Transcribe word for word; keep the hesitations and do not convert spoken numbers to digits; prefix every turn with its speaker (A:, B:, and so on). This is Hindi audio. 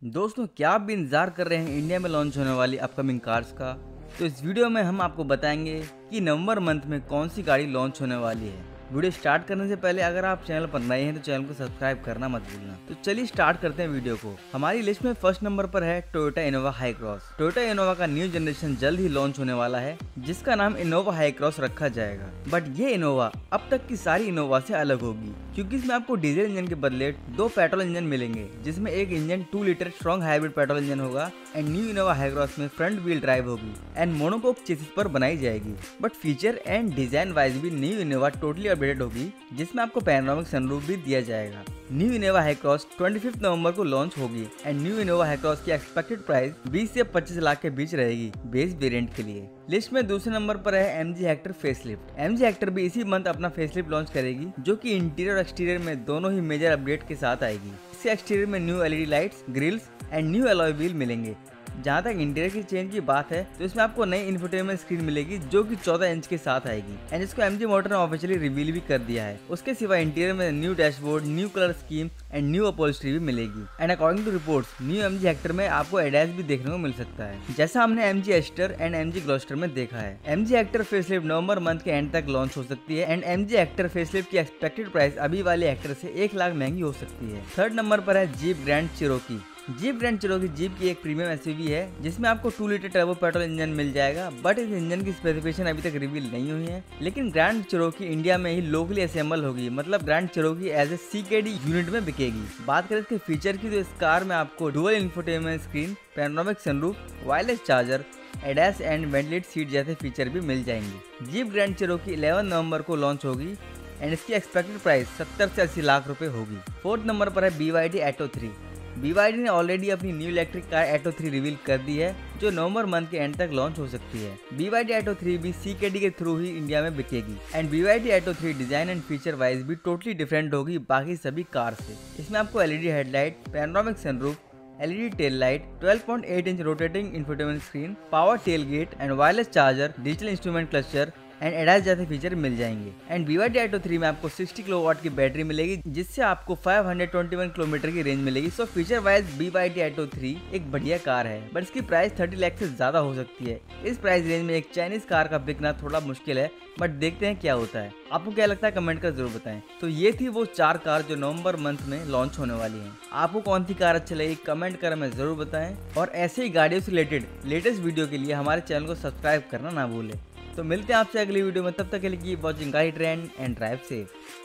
A: दोस्तों, क्या आप भी इंतज़ार कर रहे हैं इंडिया में लॉन्च होने वाली अपकमिंग कार्स का? तो इस वीडियो में हम आपको बताएंगे कि नवंबर मंथ में कौन सी गाड़ी लॉन्च होने वाली है। वीडियो स्टार्ट करने से पहले अगर आप चैनल पर नए हैं तो चैनल को सब्सक्राइब करना मत भूलना। तो चलिए स्टार्ट करते हैं वीडियो को। हमारी लिस्ट में फर्स्ट नंबर पर है Toyota Innova Hycross. Toyota Innova का न्यू जनरेशन जल्द ही लॉन्च होने वाला है, जिसका नाम इनोवा हाई क्रॉस रखा जाएगा। बट ये इनोवा अब तक की सारी इनोवा से अलग होगी, क्योंकि इसमें आपको डीजल इंजन के बदले दो पेट्रोल इंजन मिलेंगे, जिसमें एक engine two litre strong hybrid petrol engine होगा। And new Innova Hycross में फ्रंट व्हील ड्राइव होगी एंड मोनोकोक चेसिस पर बनाई जाएगी। But feature and design wise भी न्यू इनोवा टोटली अपडेटेड होगी, जिसमें आपको पैनोरामिक सनरूफ भी दिया जाएगा। न्यू इनोवा हाई क्रॉस पच्चीस नवंबर को लॉन्च होगी and new Innova Hycross की एक्सपेक्टेड प्राइस बीस से पच्चीस लाख के बीच रहेगी बेस वेरिएंट के लिए। लिस्ट में दूसरे नंबर पर है MG Hector facelift. MG Hector भी इसी मंथ अपना फेसलिफ्ट लॉन्च करेगी, जो कि इंटीरियर और एक्सटीरियर में दोनों ही मेजर अपडेट के साथ आएगी। इससे एक्सटीरियर में new LED lights, grilles and new alloy wheel मिलेंगे। जहाँ तक इंटीरियर की चेंज की बात है तो इसमें आपको नई इंफोटेनमेंट स्क्रीन मिलेगी, जो कि चौदह इंच के साथ आएगी एंड इसको एमजी मोटर ने ऑफिशियली रिवील भी कर दिया है। उसके सिवा इंटीरियर में new dashboard, new colour scheme and new upholstery भी मिलेगी। And according to reports new MG Hector में आपको एडैस भी देखने को मिल सकता है, जैसा हमने MG Astor and MG Gloster में देखा है। एमजी हेक्टर फेसलिफ्ट नवंबर मंथ के एंड तक लॉन्च हो सकती है एंड एमजी हेक्टर फेसलिफ्ट की एक्सपेक्टेड प्राइस अभी वाले हेक्टर से एक लाख महंगी हो सकती है। थर्ड नंबर पर है Jeep Grand Cherokee. Jeep Grand Cherokee Jeep की एक प्रीमियम एसयूवी है, जिसमें आपको two litre turbo petrol engine मिल जाएगा। बट इस इंजन की स्पेसिफिकेशन अभी तक रिवील नहीं हुई है। लेकिन ग्रैंड चिरोकी इंडिया में ही लोकली असेंबल होगी, मतलब Grand Cherokee as a CKD unit में बिकेगी। बात करें इसके फीचर की तो इस कार में आपको dual infotainment screen, panoramic sunroof, wireless charger, ADAS and ventilated seat जैसे फीचर भी मिल जाएंगे। जीप ग्रैंड चिरोकी ग्यारह नवंबर को लॉन्च होगी एंड इसकी एक्सपेक्टेड प्राइस सत्तर से अस्सी लाख रुपए होगी। फोर्थ नंबर पर है बीवाईडी एटो थ्री। बीवाईडी ने ऑलरेडी अपनी new electric car Atto three reveal कर दी है, जो नवंबर मंथ के एंड तक लॉन्च हो सकती है। बीवाईडी एटो थ्री भी सीकेडी के थ्रू ही इंडिया में बिकेगी and BYD Atto three design and feature wise भी टोटली डिफरेंट होगी बाकी सभी कार से। इसमें आपको LED headlight, panoramic sunroof, LED tail light, twelve point eight inch rotating infotainment screen, power tail gate and wireless charger, digital instrument cluster and ADAS जैसे फीचर मिल जाएंगे। एंड बीवाईडी एटो थ्री में आपको साठ किलोवाट की बैटरी मिलेगी, जिससे आपको पाँच सौ इक्कीस किलोमीटर की रेंज मिलेगी। So feature wise BYD Atto three एक बढ़िया कार है, बट इसकी प्राइस तीस लाख से ज्यादा हो सकती है। इस प्राइस रेंज में एक चाइनीज कार का बिकना थोड़ा मुश्किल है, बट देखते हैं क्या होता है। आपको क्या लगता है कमेंट कर जरूर बताएं। तो ये थी वो चार कार जो नवंबर मंथ में लॉन्च होने वाली हैं। आपको कौन सी कार अच्छी लगी कमेंट कर हमें जरूर बताएं, और ऐसे ही गाड़ियों से रिलेटेड लेटेस्ट वीडियो के लिए हमारे चैनल को सब्सक्राइब करना ना भूलें। तो मिलते हैं आपसे अगली वीडियो में, तब तक के लिए keep watching Gaadi Trend and drive safe.